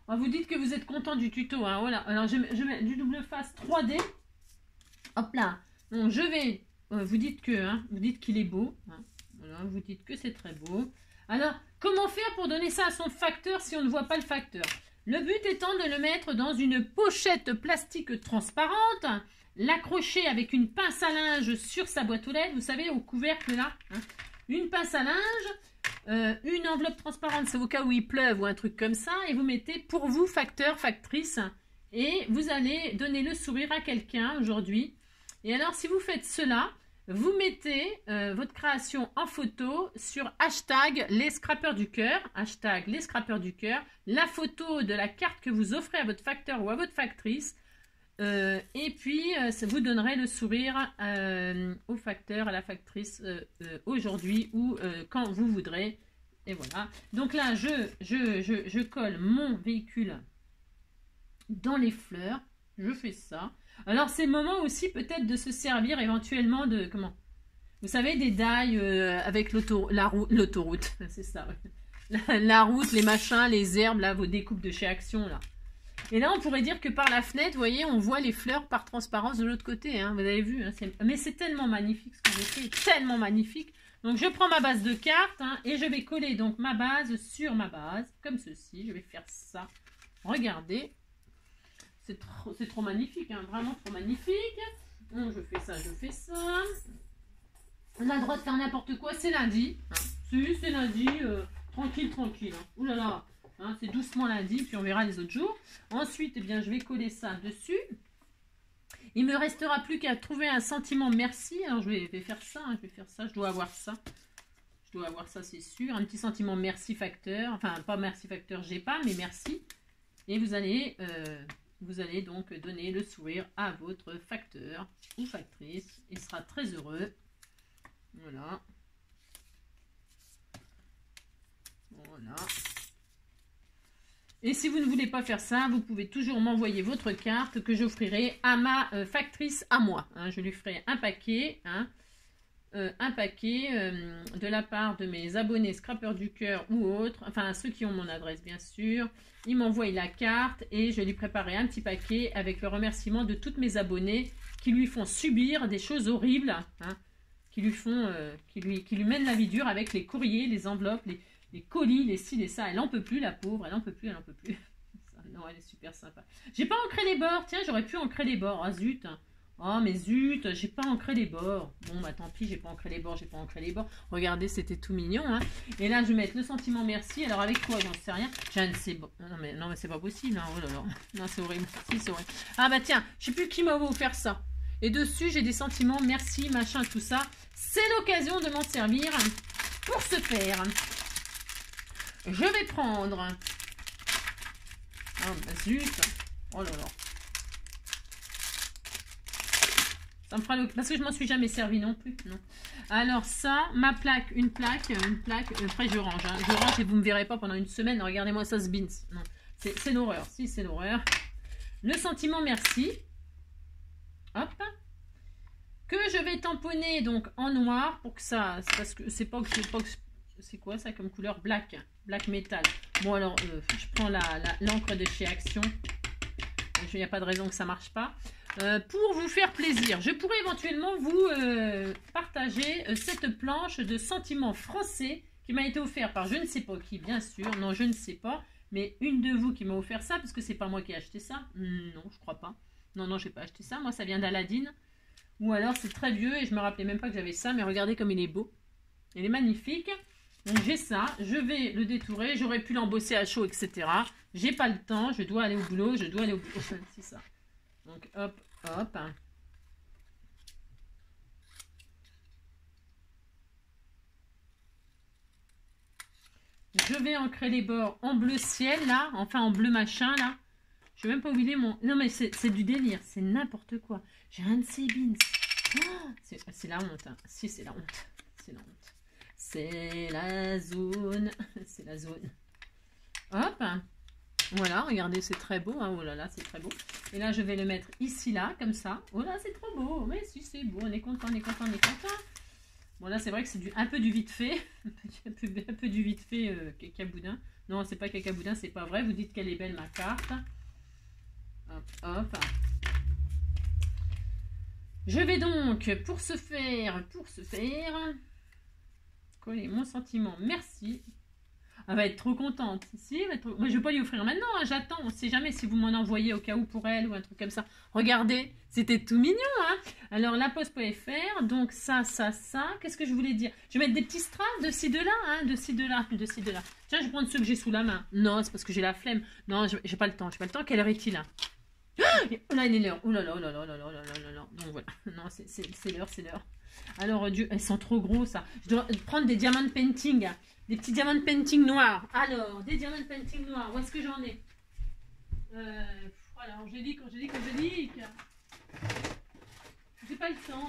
Oh, vous dites que vous êtes content du tuto. Hein, voilà. Alors, je mets du double face 3D. Hop là. Donc, je vais... vous dites que... Hein, vous dites qu'il est beau. Hein, voilà, vous dites que c'est très beau. Alors, comment faire pour donner ça à son facteur si on ne voit pas le facteur? Le but étant de le mettre dans une pochette plastique transparente, l'accrocher avec une pince à linge sur sa boîte aux lettres, vous savez, au couvercle là. Hein, une pince à linge, une enveloppe transparente, c'est au cas où il pleuve ou un truc comme ça, et vous mettez pour vous facteur, factrice, et vous allez donner le sourire à quelqu'un aujourd'hui. Et alors, si vous faites cela, vous mettez votre création en photo sur hashtag les scrappeurs du cœur, la photo de la carte que vous offrez à votre facteur ou à votre factrice, et puis ça vous donnerez le sourire au facteur, à la factrice aujourd'hui ou quand vous voudrez. Et voilà. Donc là, je colle mon véhicule dans les fleurs. Je fais ça. Alors, c'est le moment aussi peut-être de se servir éventuellement de, comment? Vous savez, des dailles avec l'autoroute. C'est ça, ouais. La route, les machins, les herbes, là, vos découpes de chez Action, là. Et là, on pourrait dire que par la fenêtre, vous voyez, on voit les fleurs par transparence de l'autre côté. Hein, vous avez vu, hein, mais c'est tellement magnifique ce que j'ai fait, tellement magnifique. Donc, je prends ma base de cartes hein, et je vais coller donc ma base sur ma base, comme ceci. Je vais faire ça. Regardez. C'est trop magnifique, hein, vraiment trop magnifique. Donc, je fais ça, je fais ça. On a le droit de faire n'importe quoi, c'est lundi. Hein. Si, c'est lundi, tranquille, tranquille. Hein. Ouh là là, hein, c'est doucement lundi, puis on verra les autres jours. Ensuite, eh bien, je vais coller ça dessus. Il me restera plus qu'à trouver un sentiment merci. Alors, je vais faire ça, hein, je vais faire ça, je dois avoir ça. Je dois avoir ça, c'est sûr. Un petit sentiment merci facteur. Enfin, pas merci facteur, j'ai pas, mais merci. Et vous allez donc donner le sourire à votre facteur ou factrice. Il sera très heureux. Voilà. Voilà. Et si vous ne voulez pas faire ça, vous pouvez toujours m'envoyer votre carte que j'offrirai à ma factrice à moi. Hein, je lui ferai un paquet. Hein, de la part de mes abonnés scrappeurs du cœur ou autres, enfin ceux qui ont mon adresse bien sûr. Ils m'envoient la carte et je lui préparerai un petit paquet avec le remerciement de toutes mes abonnés qui lui font subir des choses horribles, hein, qui lui mènent la vie dure avec les courriers, les enveloppes, les colis, les ci, les ça. Elle en peut plus, la pauvre, elle en peut plus. Non, elle est super sympa. J'ai pas ancré les bords, tiens, j'aurais pu ancrer les bords. Ah zut. Oh mais zut, j'ai pas ancré les bords. Bon bah tant pis, j'ai pas ancré les bords. Regardez, c'était tout mignon. Hein. Et là, je vais mettre le sentiment merci. Alors avec quoi, j'en sais rien. Je ne sais pas. Non mais c'est pas possible. Hein. Oh là là. Non, c'est horrible. Si, c'est horrible. Ah bah tiens, je sais plus qui m'a offert ça. Et dessus, j'ai des sentiments merci, machin, tout ça. C'est l'occasion de m'en servir pour ce faire. Je vais prendre. Oh bah zut. Oh là là. Ça me fera le... Parce que je m'en suis jamais servi non plus. Non. Alors ça, ma plaque, une plaque. Après je range. Hein. Je range et vous ne me verrez pas pendant une semaine. Regardez-moi ça, ce beans. Non, c'est l'horreur. Si, c'est l'horreur. Le sentiment merci. Hop. Que je vais tamponner donc en noir pour que ça... Parce que c'est pas que c'est quoi ça comme couleur? Black métal. Bon alors, je prends l'encre de chez Action. Il n'y a pas de raison que ça marche pas. Pour vous faire plaisir, je pourrais éventuellement vous partager cette planche de sentiments français qui m'a été offerte par je ne sais pas qui, bien sûr. Non, je ne sais pas. Mais une de vous qui m'a offert ça, parce que c'est pas moi qui ai acheté ça. Non, je crois pas. Non, j'ai pas acheté ça. Moi, ça vient d'Aladine. Ou alors, c'est très vieux et je me rappelais même pas que j'avais ça. Mais regardez comme il est beau. Il est magnifique. Donc, j'ai ça. Je vais le détourer. J'aurais pu l'embosser à chaud, etc. J'ai pas le temps. Je dois aller au boulot. C'est ça. Donc, hop. Je vais ancrer les bords en bleu ciel, là. Enfin, en bleu machin, là. Je vais même pas oublier mon... Non, mais c'est du délire. C'est n'importe quoi. J'ai un de ces beans. Oh, c'est la honte. Hein. Si, c'est la honte. C'est la honte. C'est la zone. C'est la zone. Hop. Voilà, regardez, c'est très beau. Hein. Oh là là, c'est très beau. Et là, je vais le mettre ici, là, comme ça. Oh là, c'est trop beau. Mais si, c'est beau. On est content. Bon, là, c'est vrai que c'est un peu du vite fait. un peu du vite fait, cacaboudin. Non, c'est pas cacaboudin, c'est pas vrai. Vous dites qu'elle est belle, ma carte. Hop, hop. Je vais donc, pour ce faire, coller mon sentiment, merci. Elle va être trop contente. Si, moi, je vais pas lui offrir maintenant, hein, j'attends. On sait jamais si vous m'en envoyez au cas où pour elle ou un truc comme ça. Regardez, c'était tout mignon. Hein. Alors, laposte.fr, donc ça. Qu'est-ce que je voulais dire? Je vais mettre des petits strass de ci, de là. Hein, de ci, de là. Tiens, je vais prendre ceux que j'ai sous la main. Non, c'est parce que j'ai la flemme. Non, j'ai pas le temps. Quelle heure est-il là? Oh là, il est l'heure. Oh là là, oh là là, oh là là, oh là là, oh là là. Donc voilà. Non, c'est l'heure. Alors, elles sont trop gros, ça. Je dois prendre des diamants painting. Des petits diamants painting noirs. Alors, des diamants painting noirs. Où est-ce que j'en ai? Voilà, Angélique. J'ai pas le temps,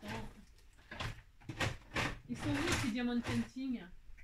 Ils sont où ces diamants painting?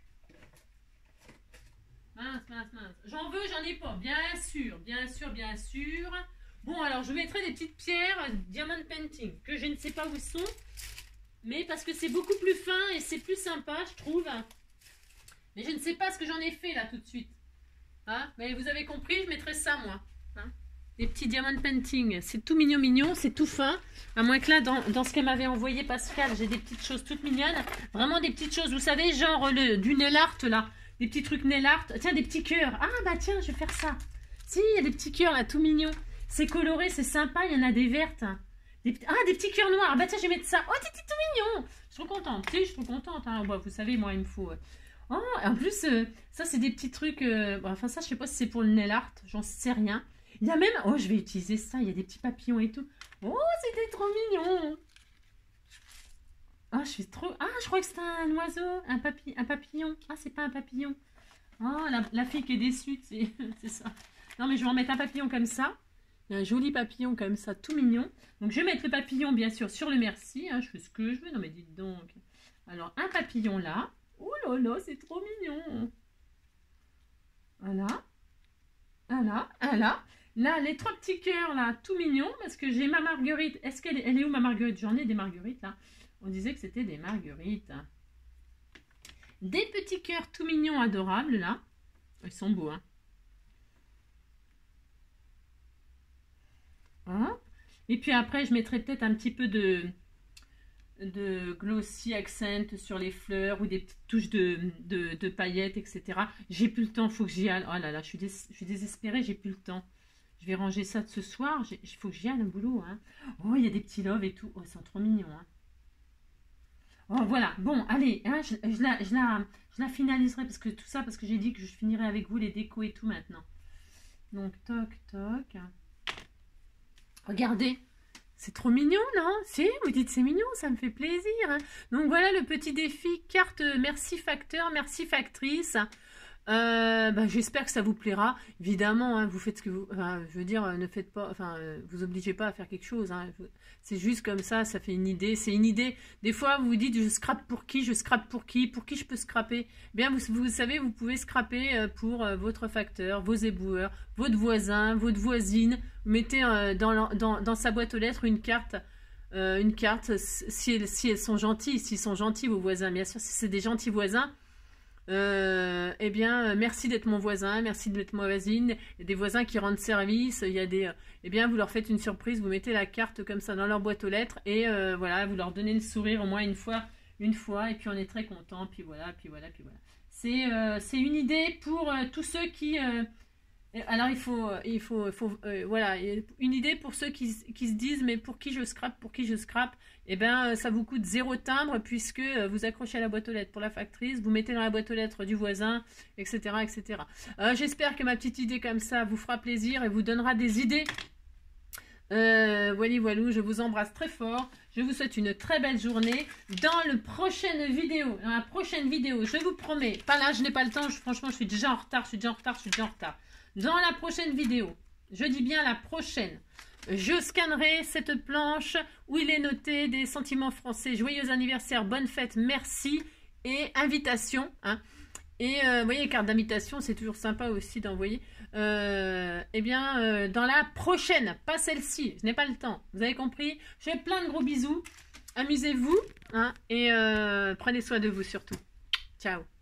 Mince. J'en ai pas. Bien sûr. Bon, alors, je mettrai des petites pierres diamant painting que je ne sais pas où sont. Mais parce que c'est beaucoup plus fin et c'est plus sympa, je trouve. Mais je ne sais pas ce que j'en ai fait là tout de suite. Hein? Mais vous avez compris, je mettrai ça moi. Hein? Des petits diamond painting. C'est tout mignon, c'est tout fin. À moins que là, dans ce qu'elle m'avait envoyé Pascal, j'ai des petites choses toutes mignonnes. Vraiment des petites choses, vous savez, genre du nail art là. Des petits trucs nail art. Tiens, des petits cœurs. Ah bah tiens, je vais faire ça. Si, il y a des petits cœurs là, tout mignons. C'est coloré, c'est sympa, il y en a des vertes. Des petits cœurs noirs. Bah tiens, je vais mettre ça. Oh, c'est tout mignon. Je suis trop contente. Si, je suis trop contente. Hein. Bah, vous savez, moi, il me faut... Oh, en plus, ça, c'est des petits trucs... Enfin, ça, je sais pas si c'est pour le nail art. J'en sais rien. Il y a même... Oh, je vais utiliser ça. Il y a des petits papillons et tout. Oh, c'était trop mignon. Oh, je suis trop... Ah, je crois que c'est un oiseau. Un papillon. Ah, c'est pas un papillon. Oh, la fille qui est déçue, c'est ça. Non, mais je vais en mettre un papillon comme ça. Un joli papillon comme ça, tout mignon. Donc, je vais mettre le papillon, bien sûr, sur le merci. Hein, je fais ce que je veux. Non, mais dites donc. Alors, un papillon là. Oh là là, c'est trop mignon. Voilà. Là, les trois petits cœurs, là, tout mignons. Parce que j'ai ma marguerite. Est-ce qu'elle est où, ma marguerite? J'en ai des marguerites, là. On disait que c'était des marguerites. Des petits cœurs tout mignons, adorables, là. Ils sont beaux, hein. Et puis après, je mettrai peut-être un petit peu de glossy accent sur les fleurs ou des petites touches de paillettes, etc. J'ai plus le temps, il faut que j'y aille. Oh là là, je suis désespérée, j'ai plus le temps. Je vais ranger ça de ce soir. Il faut que j'y aille au boulot. Hein. Oh, il y a des petits loves et tout. Oh, ils sont trop mignons. Hein. Oh, voilà. Bon, allez, hein, je la finaliserai parce que j'ai dit que je finirai avec vous les décos et tout maintenant. Donc, toc. Regardez, c'est trop mignon, non? Si, vous dites c'est mignon, ça me fait plaisir. Hein. Donc voilà le petit défi carte merci facteur, merci factrice. J'espère que ça vous plaira. Évidemment, hein, vous faites ce que vous... Enfin, je veux dire, ne faites pas... Enfin, vous obligez pas à faire quelque chose. Hein. C'est juste comme ça fait une idée. C'est une idée. Des fois, vous vous dites, je scrape pour qui? Pour qui je peux scraper? Bien, vous savez, vous pouvez scraper pour votre facteur, vos éboueurs, votre voisin, votre voisine. Vous mettez dans sa boîte aux lettres une carte. Si elles sont gentilles, s'ils sont gentils, vos voisins. Bien sûr, si c'est des gentils voisins, merci d'être mon voisin, merci d'être ma voisine. Il y a des voisins qui rendent service, il y a des... vous leur faites une surprise, vous mettez la carte comme ça dans leur boîte aux lettres et voilà, vous leur donnez le sourire au moins une fois, et puis on est très content, puis voilà. C'est une idée pour tous ceux qui... alors voilà, une idée pour ceux qui se disent mais pour qui je scrape, ça vous coûte 0 timbre puisque vous accrochez à la boîte aux lettres pour la factrice, vous mettez dans la boîte aux lettres du voisin, etc. J'espère que ma petite idée comme ça vous fera plaisir et vous donnera des idées. Voilou, je vous embrasse très fort, je vous souhaite une très belle journée. Dans la prochaine vidéo, je vous promets, pas là, je n'ai pas le temps, franchement je suis déjà en retard. Dans la prochaine vidéo, je dis bien la prochaine, je scannerai cette planche où il est noté des sentiments français, joyeux anniversaire, bonne fête, merci et invitation. Hein. Et vous voyez, carte d'invitation, c'est toujours sympa aussi d'envoyer. Dans la prochaine, pas celle-ci, je n'ai pas le temps. Vous avez compris? Je fais plein de gros bisous. amusez-vous, hein, et prenez soin de vous surtout. Ciao.